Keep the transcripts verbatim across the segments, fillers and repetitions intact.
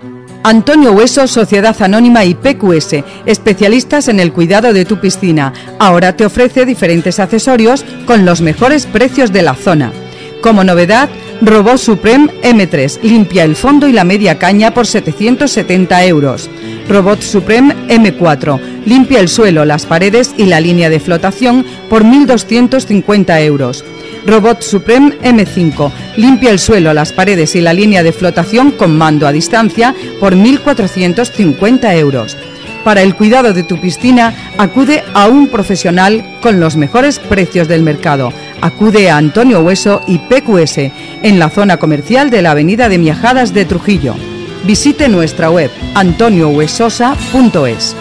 Antonio Hueso, Sociedad Anónima y P Q S, especialistas en el cuidado de tu piscina. Ahora te ofrece diferentes accesorios con los mejores precios de la zona. Como novedad, Robot Supreme eme tres, limpia el fondo y la media caña por setecientos setenta euros. Robot Supreme eme cuatro, limpia el suelo, las paredes y la línea de flotación por mil doscientos cincuenta euros. Robot Supreme eme cinco, limpia el suelo, las paredes y la línea de flotación con mando a distancia por mil cuatrocientos cincuenta euros. Para el cuidado de tu piscina, acude a un profesional con los mejores precios del mercado. Acude a Antonio Hueso y P Q S, en la zona comercial de la avenida de Miajadas de Trujillo. Visite nuestra web antonio huesosa punto es.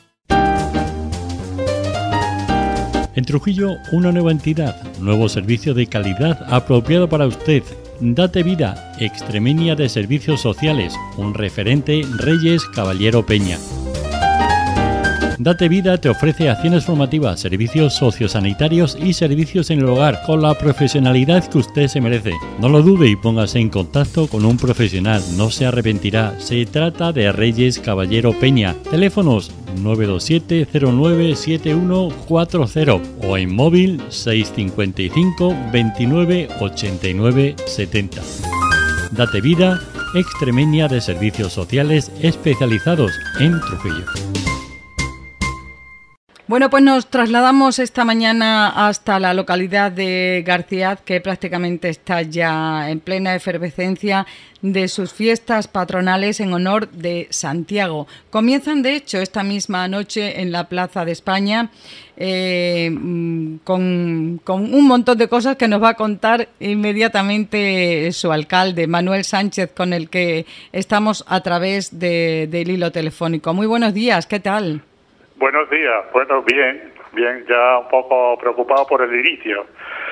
En Trujillo, una nueva entidad, nuevo servicio de calidad apropiado para usted. Date Vida, Extremeña de Servicios Sociales, un referente Reyes Caballero Peña. Date Vida te ofrece acciones formativas, servicios sociosanitarios y servicios en el hogar con la profesionalidad que usted se merece. No lo dude y póngase en contacto con un profesional, no se arrepentirá. Se trata de Reyes Caballero Peña. Teléfonos nueve dos siete cero nueve siete uno cuatro cero o en móvil seis cinco cinco veintinueve ochenta y nueve setenta. Date Vida, Extremeña de Servicios Sociales especializados en Trujillo. Bueno, pues nos trasladamos esta mañana hasta la localidad de García, que prácticamente está ya en plena efervescencia de sus fiestas patronales en honor de Santiago. Comienzan, de hecho, esta misma noche en la Plaza de España eh, con, con un montón de cosas que nos va a contar inmediatamente su alcalde, Manuel Sánchez, con el que estamos a través de, del hilo telefónico. Muy buenos días, ¿qué tal? Buenos días, bueno, bien, bien, ya un poco preocupado por el inicio.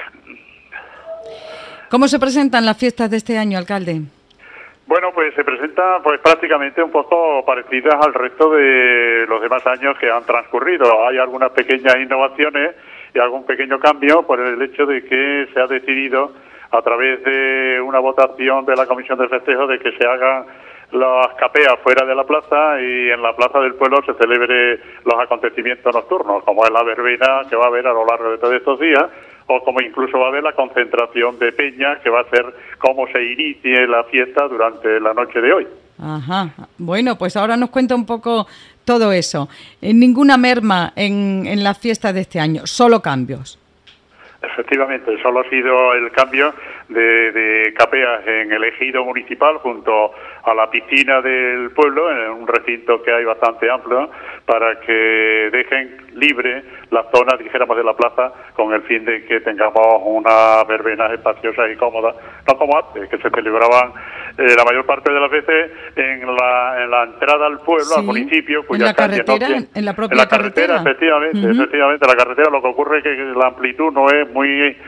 ¿Cómo se presentan las fiestas de este año, alcalde? Bueno, pues se presentan pues prácticamente un poco parecidas al resto de los demás años que han transcurrido. Hay algunas pequeñas innovaciones y algún pequeño cambio por el hecho de que se ha decidido a través de una votación de la Comisión de Festejo de que se hagan las capeas fuera de la plaza y en la plaza del pueblo se celebre los acontecimientos nocturnos, como es la verbena que va a haber a lo largo de todos estos días, o como incluso va a haber la concentración de peña, que va a ser cómo se inicie la fiesta durante la noche de hoy. Ajá, bueno, pues ahora nos cuenta un poco todo eso. Ninguna merma en, en las fiestas de este año, solo cambios. Efectivamente, solo ha sido el cambio de, de capeas en el ejido municipal junto a la piscina del pueblo, en un recinto que hay bastante amplio, para que dejen libre la zona, dijéramos, de la plaza, con el fin de que tengamos unas verbenas espaciosas y cómodas, no como antes, que se celebraban eh, la mayor parte de las veces en la, en la entrada al pueblo, sí, al municipio, cuya en la calle carretera, no tiene, en la propia en la carretera, carretera. efectivamente, uh-huh. efectivamente, la carretera, lo que ocurre es que la amplitud no es muy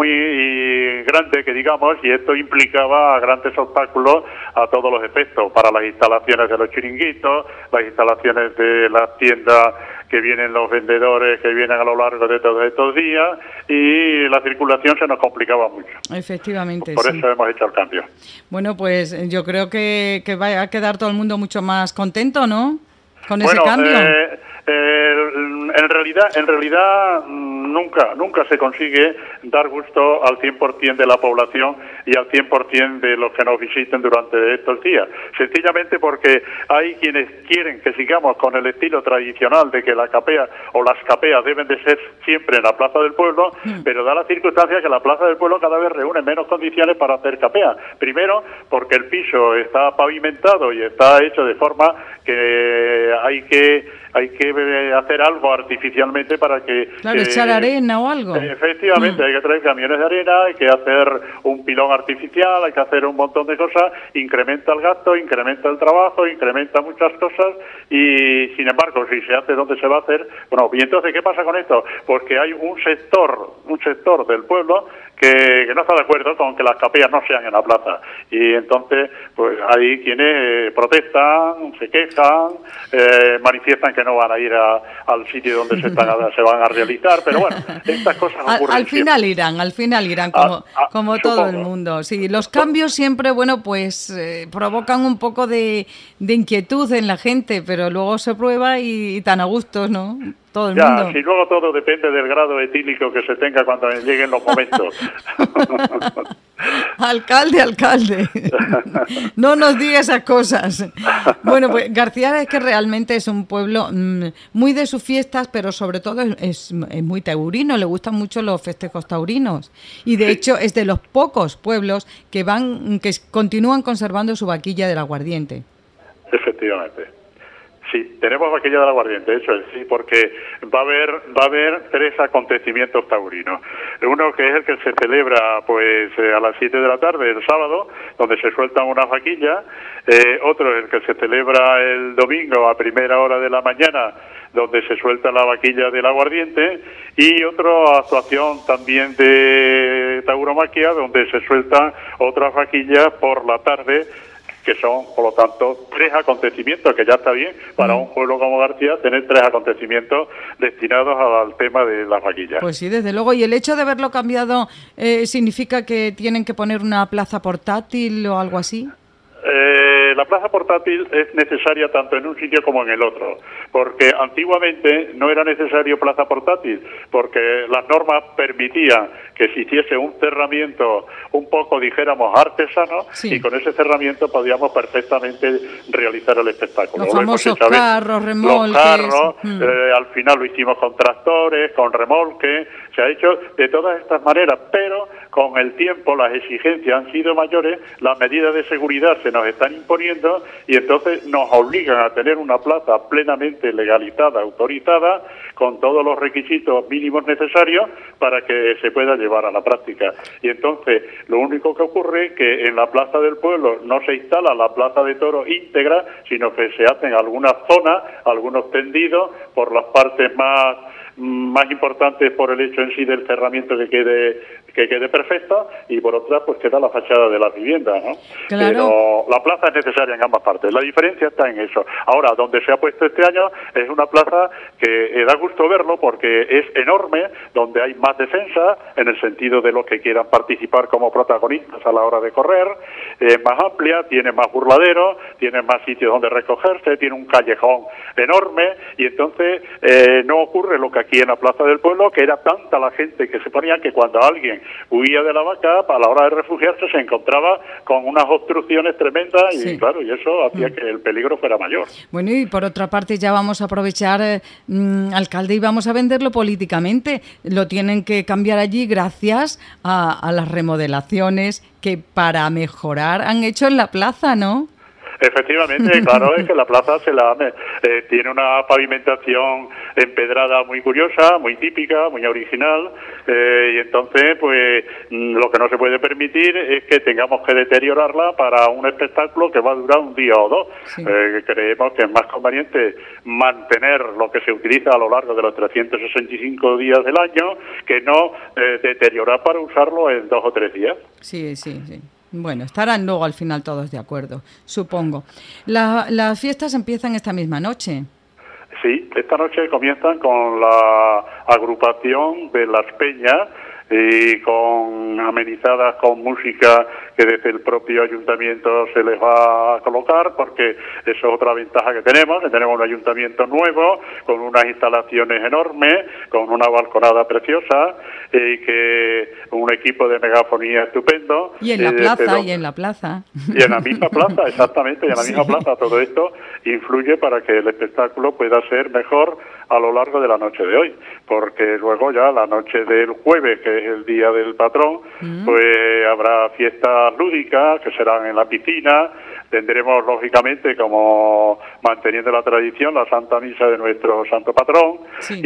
muy grande, que digamos, y esto implicaba grandes obstáculos a todos los efectos, para las instalaciones de los chiringuitos, las instalaciones de las tiendas que vienen los vendedores, que vienen a lo largo de todos estos días, y la circulación se nos complicaba mucho. Efectivamente, Por sí. eso hemos hecho el cambio. Bueno, pues yo creo que, que va a quedar todo el mundo mucho más contento, ¿no?, con bueno, ese cambio. Eh, eh, en realidad, en realidad nunca, nunca se consigue dar gusto al cien por ciento de la población y al cien por ciento de los que nos visiten durante estos días. Sencillamente porque hay quienes quieren que sigamos con el estilo tradicional de que la capea o las capeas deben de ser siempre en la Plaza del Pueblo, mm. pero da la circunstancia que la Plaza del Pueblo cada vez reúne menos condiciones para hacer capea. Primero, porque el piso está pavimentado y está hecho de forma que hay que hay que hacer algo artificialmente para que... Claro, eh, echar arena o algo. Efectivamente, mm. hay que traer camiones de arena, hay que hacer un pilón artificial, hay que hacer un montón de cosas, incrementa el gasto, incrementa el trabajo, incrementa muchas cosas, y sin embargo, si se hace donde se va a hacer... Bueno, y entonces, ¿qué pasa con esto? Pues que hay un sector, un sector del pueblo que, que no está de acuerdo con que las capillas no sean en la plaza. Y entonces, pues hay quienes protestan, se quejan, eh, manifiestan que no van a ir a, al sitio donde se, están a, se van a realizar, pero bueno, estas cosas ocurren Al, al final siempre. irán, al final irán, como, Ah, ah, como supongo. todo el mundo. Sí, los cambios siempre, bueno, pues eh, provocan un poco de, de inquietud en la gente, pero luego se prueba y, y tan a gusto, ¿no? Todo el Ya, mundo. si luego todo depende del grado etílico que se tenga cuando lleguen los momentos. Alcalde, alcalde, no nos diga esas cosas. Bueno, pues García es que realmente es un pueblo mmm, muy de sus fiestas, pero sobre todo es, es, es muy taurino, le gustan mucho los festejos taurinos. Y de hecho es de los pocos pueblos que van, que continúan conservando su vaquilla del aguardiente. Efectivamente. Sí, tenemos vaquilla del aguardiente, eso es, sí, porque va a haber va a haber tres acontecimientos taurinos. Uno que es el que se celebra pues eh, a las siete de la tarde, el sábado, donde se sueltan unas vaquillas. Eh, otro es el que se celebra el domingo a primera hora de la mañana, donde se suelta la vaquilla del aguardiente. Y otra actuación también de tauromaquia, donde se sueltan otras vaquillas por la tarde, que son, por lo tanto, tres acontecimientos, que ya está bien para un pueblo como García tener tres acontecimientos destinados al tema de las vaquillas. Pues sí, desde luego. ¿Y el hecho de haberlo cambiado eh, significa que tienen que poner una plaza portátil o algo así? Eh, la plaza portátil es necesaria tanto en un sitio como en el otro, porque antiguamente no era necesario plaza portátil, porque las normas permitían que se hiciese un cerramiento un poco, dijéramos, artesano, sí. Y con ese cerramiento podíamos perfectamente realizar el espectáculo. Los famosos carros, remolques. Los carros, mm. eh, al final lo hicimos con tractores, con remolques, se ha hecho de todas estas maneras, pero con el tiempo las exigencias han sido mayores, las medidas de seguridad se nos están imponiendo y entonces nos obligan a tener una plaza plenamente legalizada, autorizada, con todos los requisitos mínimos necesarios para que se pueda llevar a la práctica. Y entonces lo único que ocurre es que en la plaza del pueblo no se instala la plaza de toros íntegra, sino que se hacen algunas zonas, algunos tendidos por las partes más más importantes por el hecho en sí del cerramiento que quede que quede perfecto y por otra pues queda la fachada de las viviendas, ¿no? Claro. Pero la plaza es necesaria en ambas partes. La diferencia está en eso. Ahora, donde se ha puesto este año es una plaza que eh, da gusto verlo porque es enorme, donde hay más defensa en el sentido de los que quieran participar como protagonistas a la hora de correr, es eh, más amplia, tiene más burladeros, tiene más sitios donde recogerse, tiene un callejón enorme y entonces eh, no ocurre lo que aquí en la Plaza del Pueblo, que era tanta la gente que se ponía que cuando alguien huía de la vaca, a la hora de refugiarse se encontraba con unas obstrucciones tremendas y sí. Claro, y eso hacía mm. que el peligro fuera mayor. Bueno, y por otra parte ya vamos a aprovechar, eh, mm, alcalde, y vamos a venderlo políticamente. Lo tienen que cambiar allí gracias a, a las remodelaciones que para mejorar han hecho en la plaza, ¿no? Efectivamente, claro, es que la plaza se la eh, tiene una pavimentación empedrada muy curiosa, muy típica, muy original, eh, y entonces, pues, lo que no se puede permitir es que tengamos que deteriorarla para un espectáculo que va a durar un día o dos. Sí. Eh, creemos que es más conveniente mantener lo que se utiliza a lo largo de los trescientos sesenta y cinco días del año que no eh, deteriorar para usarlo en dos o tres días. Sí, sí, sí. Bueno, estarán luego al final todos de acuerdo, supongo. La, las fiestas empiezan esta misma noche. Sí, esta noche comienzan con la agrupación de Las Peñas y con amenizadas con música que desde el propio ayuntamiento se les va a colocar, porque eso es otra ventaja que tenemos, que tenemos un ayuntamiento nuevo, con unas instalaciones enormes, con una balconada preciosa, y que un equipo de megafonía estupendo. Y en la plaza, pero, y en la plaza. Y en la misma plaza, exactamente, y en la sí. misma plaza. Todo esto influye para que el espectáculo pueda ser mejor a lo largo de la noche de hoy, porque luego ya la noche del jueves, que es el día del patrón, mm. pues habrá fiestas lúdicas que serán en la piscina. Tendremos, lógicamente, como manteniendo la tradición, la Santa Misa de nuestro Santo Patrón. Sí.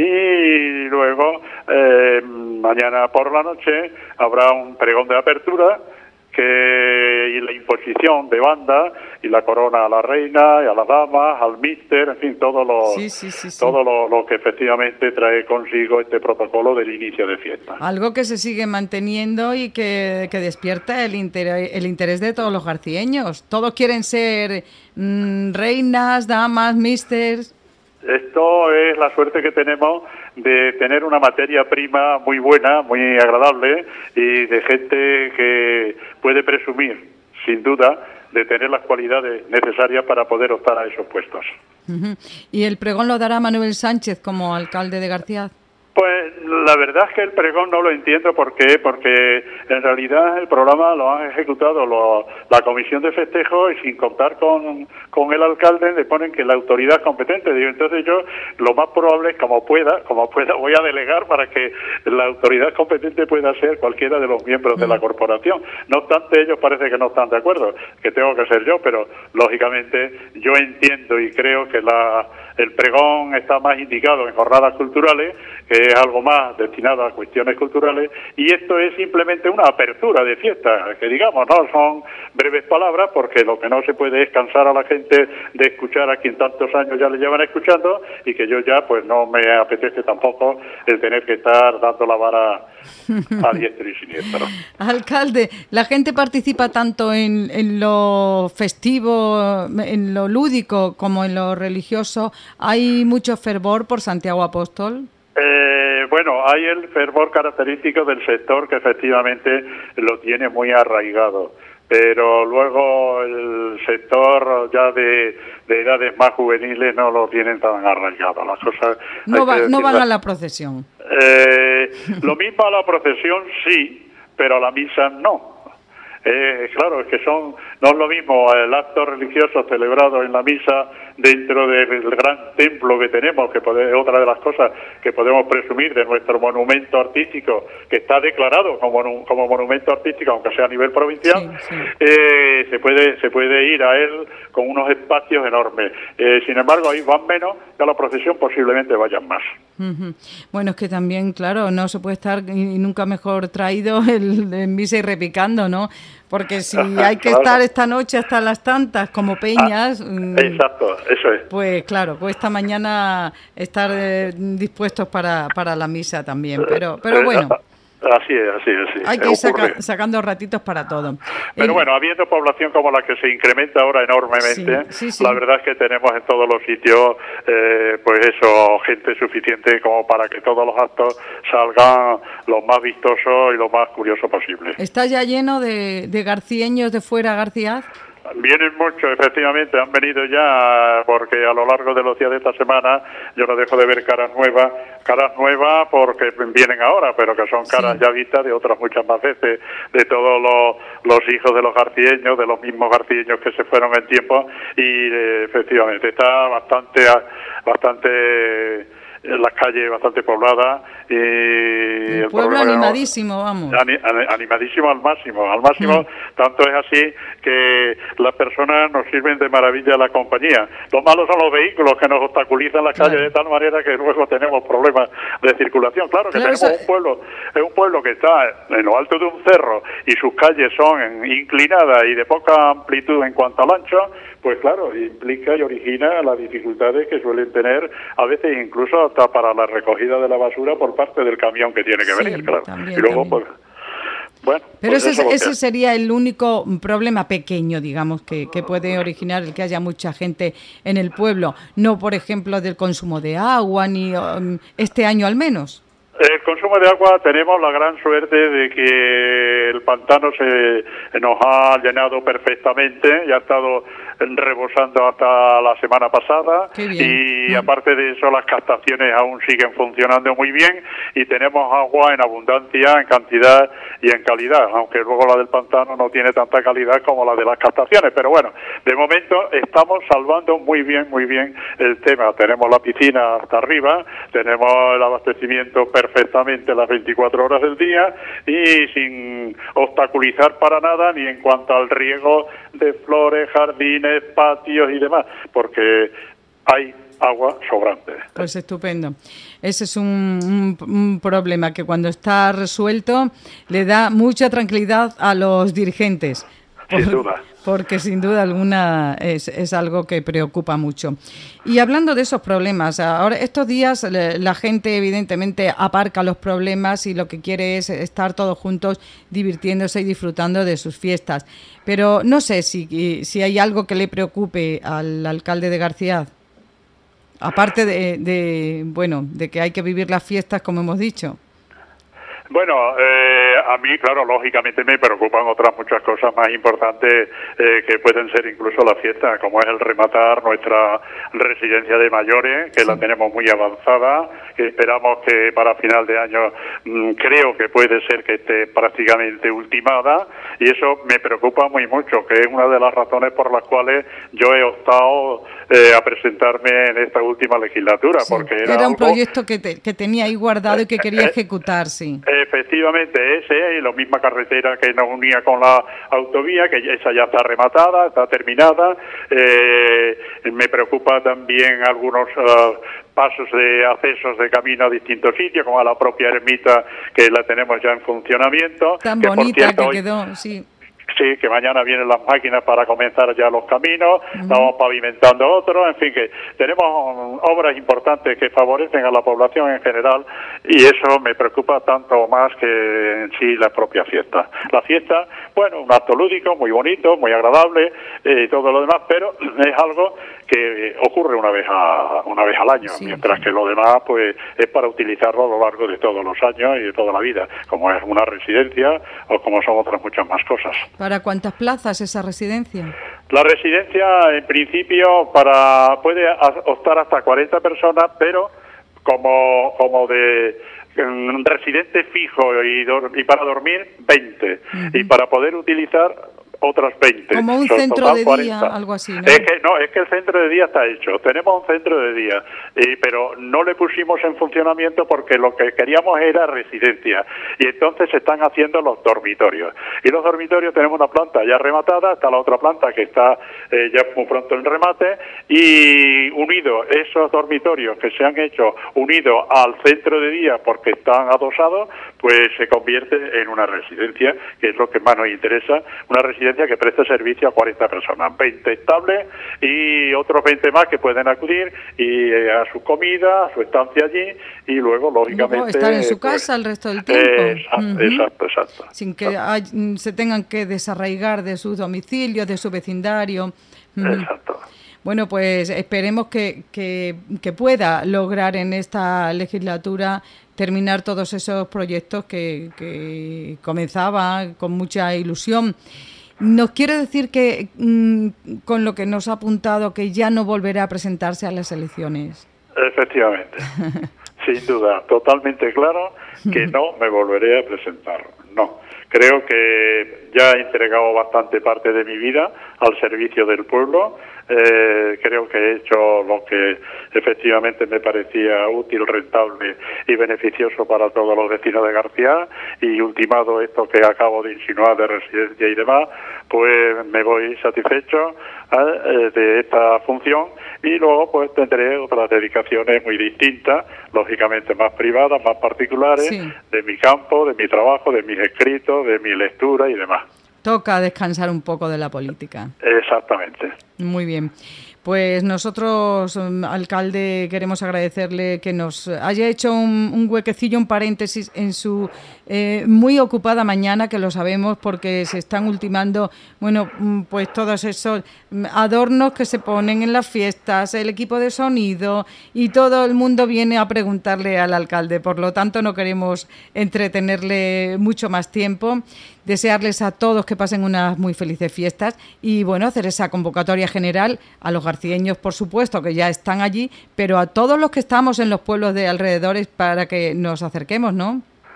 Y luego, eh, mañana por la noche, habrá un pregón de apertura que y la imposición de banda y la corona a la reina y a las damas, al míster, en fin, todo lo sí, sí, sí, sí. todo lo, lo que efectivamente trae consigo este protocolo del inicio de fiesta. Algo que se sigue manteniendo y que, que despierta el interés, el interés de todos los garcieños. Todos quieren ser mmm, reinas, damas, místers. Esto es la suerte que tenemos de tener una materia prima muy buena, muy agradable y de gente que puede presumir, sin duda, de tener las cualidades necesarias para poder optar a esos puestos. Uh-huh. ¿Y el pregón lo dará Manuel Sánchez como alcalde de García? Pues la verdad es que el pregón no lo entiendo. ¿Por qué? Porque en realidad el programa lo han ejecutado lo, la comisión de festejo y sin contar con, con el alcalde le ponen que la autoridad competente. Digo, entonces yo lo más probable es como pueda, como pueda voy a delegar para que la autoridad competente pueda ser cualquiera de los miembros mm. de la corporación. No obstante, ellos parece que no están de acuerdo, que tengo que ser yo, pero lógicamente yo entiendo y creo que la el pregón está más indicado en jornadas culturales, que es algo más destinado a cuestiones culturales, y esto es simplemente una apertura de fiesta, que digamos, no son breves palabras, porque lo que no se puede es cansar a la gente de escuchar a quien tantos años ya le llevan escuchando, y que yo ya pues no me apetece tampoco el tener que estar dando la vara a diestro y siniestro. Alcalde, la gente participa tanto en, en lo festivo, en lo lúdico, como en lo religioso. ¿Hay mucho fervor por Santiago Apóstol? Eh, bueno, hay el fervor característico del sector que efectivamente lo tiene muy arraigado, pero luego el sector ya de, de edades más juveniles no lo tienen tan arraigado. Las cosas no, va, no van a la procesión. Eh, lo mismo a la procesión sí, pero a la misa no. Eh, claro, es que son no es lo mismo el acto religioso celebrado en la misa dentro del gran templo que tenemos, que es otra de las cosas que podemos presumir de nuestro monumento artístico, que está declarado como, como monumento artístico, aunque sea a nivel provincial. Sí, sí. Eh, se puede se puede ir a él con unos espacios enormes. Eh, sin embargo, ahí van menos, y a la procesión posiblemente vayan más. Uh-huh. Bueno, es que también, claro, no se puede estar y nunca mejor traído el, el misa y repicando, ¿no? Porque si hay que claro. estar esta noche hasta las tantas como peñas... Ah, exacto, eso es. Pues claro, pues esta mañana estar eh, dispuestos para, para la misa también, pero pero bueno... Así es, así es. Así. Hay que ir saca, sacando ratitos para todo. Pero eh, bueno, habiendo población como la que se incrementa ahora enormemente, sí, sí, sí. la verdad es que tenemos en todos los sitios, eh, pues eso, gente suficiente como para que todos los actos salgan lo más vistosos y lo más curiosos posible. ¿Está ya lleno de, de garcieños de fuera, García? Vienen muchos, efectivamente, han venido ya, porque a lo largo de los días de esta semana yo no dejo de ver caras nuevas, caras nuevas porque vienen ahora, pero que son caras sí. ya vistas de otras muchas más veces, de todos los, los hijos de los garcieños, de los mismos garcieños que se fueron en tiempo, y eh, efectivamente está bastante, bastante... las calles bastante pobladas y el pueblo el animadísimo, vamos. Animadísimo al máximo, al máximo, mm. tanto es así que las personas nos sirven de maravilla la compañía. Lo malo son los vehículos que nos obstaculizan las claro. calles de tal manera que luego tenemos problemas de circulación. Claro que claro, tenemos eso... un pueblo, es un pueblo que está en lo alto de un cerro y sus calles son inclinadas y de poca amplitud en cuanto al ancho, pues claro, implica y origina las dificultades que suelen tener a veces incluso hasta para la recogida de la basura por parte del camión que tiene que sí, venir, claro. También, y luego, también. pues, bueno... Pero pues ese, es ese que... sería el único problema pequeño, digamos, que, que puede originar el que haya mucha gente en el pueblo. No, por ejemplo, del consumo de agua, ni um, este año al menos. El consumo de agua, tenemos la gran suerte de que el pantano se nos ha llenado perfectamente y ha estado rebosando hasta la semana pasada y mm. aparte de eso las captaciones aún siguen funcionando muy bien y tenemos agua en abundancia, en cantidad y en calidad, aunque luego la del pantano no tiene tanta calidad como la de las captaciones, pero bueno, de momento estamos salvando muy bien, muy bien el tema. Tenemos la piscina hasta arriba, tenemos el abastecimiento perfectamente las veinticuatro horas del día y sin obstaculizar para nada ni en cuanto al riego de flores, jardines, patios y demás, porque hay agua sobrante. Pues estupendo. Ese es un, un, un problema que cuando está resuelto le da mucha tranquilidad a los dirigentes. Por, sin duda. Porque sin duda alguna es, es algo que preocupa mucho. Y hablando de esos problemas, ahora estos días la gente evidentemente aparca los problemas y lo que quiere es estar todos juntos divirtiéndose y disfrutando de sus fiestas. Pero no sé si, si hay algo que le preocupe al alcalde de García. Aparte de, de, bueno, de que hay que vivir las fiestas, como hemos dicho. Bueno, eh, a mí, claro, lógicamente me preocupan otras muchas cosas más importantes eh, que pueden ser incluso la fiesta, como es el rematar nuestra residencia de mayores, que sí. La tenemos muy avanzada, que esperamos que para final de año mmm, creo que puede ser que esté prácticamente ultimada, y eso me preocupa muy mucho, que es una de las razones por las cuales yo he optado eh, a presentarme en esta última legislatura, sí. porque era, era un algo, proyecto que, te, que tenía ahí guardado y que quería eh, ejecutar, sí. Efectivamente, ese y la misma carretera que nos unía con la autovía, que esa ya está rematada, está terminada. Eh, me preocupa también algunos uh, pasos de accesos de camino a distintos sitios, como a la propia ermita, que la tenemos ya en funcionamiento. Tan que, bonita por cierto, que quedó, sí. Sí, que mañana vienen las máquinas para comenzar ya los caminos, uh-huh. Estamos pavimentando otros, en fin, que tenemos obras importantes que favorecen a la población en general, y eso me preocupa tanto más que en sí la propia fiesta. La fiesta, bueno, un acto lúdico, muy bonito, muy agradable, y eh, todo lo demás, pero es algo que ocurre una vez a, una vez al año, sí, mientras sí. que lo demás pues es para utilizarlo a lo largo de todos los años y de toda la vida, como es una residencia o como son otras muchas más cosas. ¿Para cuántas plazas esa residencia? La residencia, en principio, para puede optar hasta cuarenta personas, pero como como de um, residente fijo y, y para dormir, veinte. Uh-huh. Y para poder utilizar otras veinte. Como un centro total, de cuarenta. Día, algo así, ¿no? Es que, no, es que el centro de día está hecho. Tenemos un centro de día, eh, pero no le pusimos en funcionamiento porque lo que queríamos era residencia. Y entonces se están haciendo los dormitorios. Y los dormitorios tenemos una planta ya rematada, está la otra planta que está eh, ya muy pronto en remate, y unido esos dormitorios que se han hecho unidos al centro de día porque están adosados, pues se convierte en una residencia, que es lo que más nos interesa, una residencia que preste servicio a cuarenta personas, veinte estables y otros veinte más que pueden acudir y eh, a su comida, a su estancia allí, y luego, lógicamente... Luego estar en su pues, casa el resto del tiempo. Eh, exacto, uh-huh. exacto, exacto. Sin que exacto. Hay, se tengan que desarraigar de sus domicilios, de su vecindario. Uh-huh. Exacto. Bueno, pues esperemos que, que, que pueda lograr en esta legislatura terminar todos esos proyectos que, que comenzaban con mucha ilusión. ¿Nos quiere decir que mmm, con lo que nos ha apuntado que ya no volverá a presentarse a las elecciones? Efectivamente, sin duda, totalmente claro que no me volveré a presentar, no. Creo que ya he entregado bastante parte de mi vida al servicio del pueblo. Eh, creo que he hecho lo que efectivamente me parecía útil, rentable y beneficioso para todos los vecinos de García, y ultimado esto que acabo de insinuar de residencia y demás, pues me voy satisfecho eh, de esta función, y luego pues tendré otras dedicaciones muy distintas, lógicamente más privadas, más particulares, sí. de mi campo, de mi trabajo, de mis escritos, de mi lectura y demás. Toca descansar un poco de la política. Exactamente. Muy bien. Pues nosotros, alcalde, queremos agradecerle que nos haya hecho un, un huequecillo, un paréntesis en su eh, muy ocupada mañana, que lo sabemos porque se están ultimando, bueno, pues todos esos adornos que se ponen en las fiestas, el equipo de sonido, y todo el mundo viene a preguntarle al alcalde. Por lo tanto, no queremos entretenerle mucho más tiempo. Desearles a todos que pasen unas muy felices fiestas y, bueno, hacer esa convocatoria general a los garcieños, por supuesto, que ya están allí, pero a todos los que estamos en los pueblos de alrededores para que nos acerquemos, ¿no?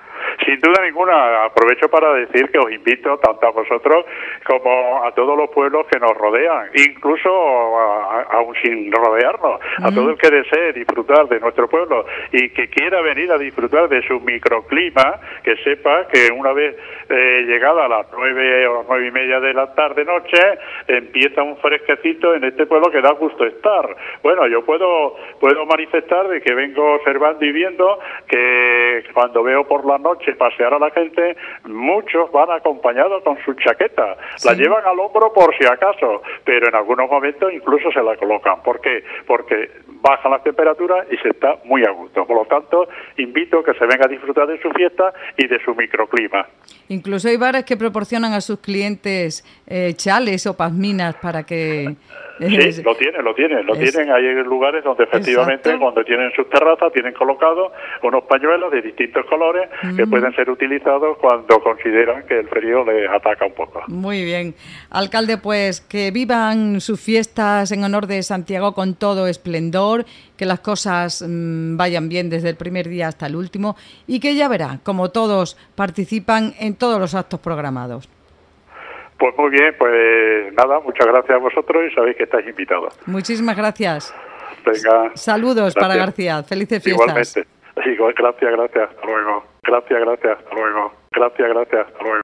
Sin duda ninguna. Aprovecho para decir que os invito tanto a vosotros como a todos los pueblos que nos rodean, incluso a, a, aún sin rodearnos, a mm. todo el que desee disfrutar de nuestro pueblo y que quiera venir a disfrutar de su microclima, que sepa que una vez eh, llegada a las nueve o nueve y media de la tarde noche empieza un fresquecito en este pueblo que da gusto estar. Bueno, yo puedo puedo manifestar de que vengo observando y viendo que cuando veo por la noche pasear a la gente, muchos van acompañados con su chaqueta, sí. la llevan al hombro por si acaso, pero en algunos momentos incluso se la colocan. ¿Por qué? Porque bajan las temperaturas y se está muy a gusto. Por lo tanto, invito a que se venga a disfrutar de su fiesta y de su microclima. Incluso hay bares que proporcionan a sus clientes eh, chales o pazminas para que... Sí, lo tienen, lo tienen, lo es, tienen. Hay lugares donde efectivamente exacto. cuando tienen sus terrazas tienen colocados unos pañuelos de distintos colores mm. que pueden ser utilizados cuando consideran que el frío les ataca un poco. Muy bien. Alcalde, pues que vivan sus fiestas en honor de Santiago con todo esplendor, que las cosas mmm, vayan bien desde el primer día hasta el último y que ya verá, como todos participan en todos los actos programados. Pues muy bien, pues nada, muchas gracias a vosotros y sabéis que estáis invitados. Muchísimas gracias. Venga. Saludos gracias. Para García. Felices fiestas. Igualmente. Igual, gracias, gracias. Hasta luego. Gracias, gracias. Hasta luego. Gracias, gracias. Hasta luego.